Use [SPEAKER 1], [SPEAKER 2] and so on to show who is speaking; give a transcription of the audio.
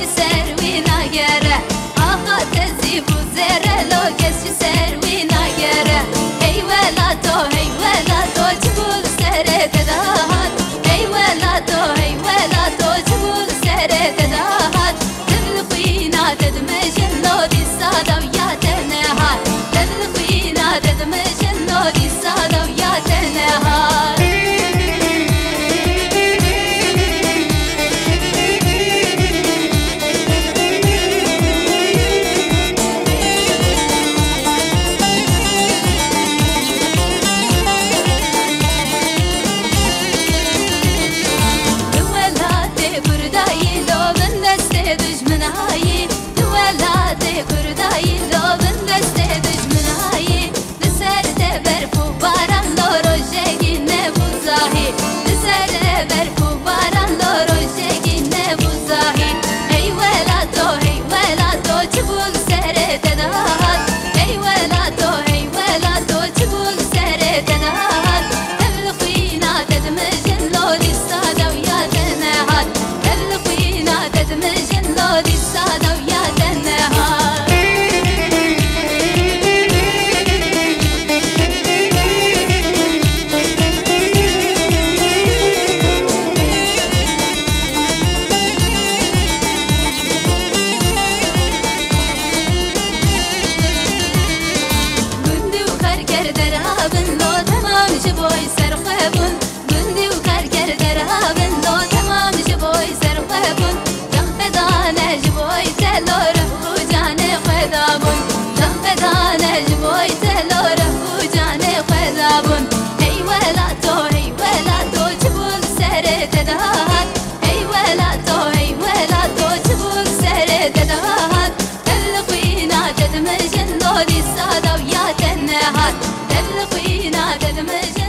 [SPEAKER 1] شي سروينا يرى آها تزيب وزرة لو كس شي سروينا يرى هي ولا تو جبول سرة تدهات هي ولا تو جبول سرة تدهات تدلقينا تدمجن لو دي السادة ويا تنهات تدلقينا تدمجن لو دي السادة ويا تنهات تدمجن لو دي السادة ويا تنهات تدلقينا تدمجن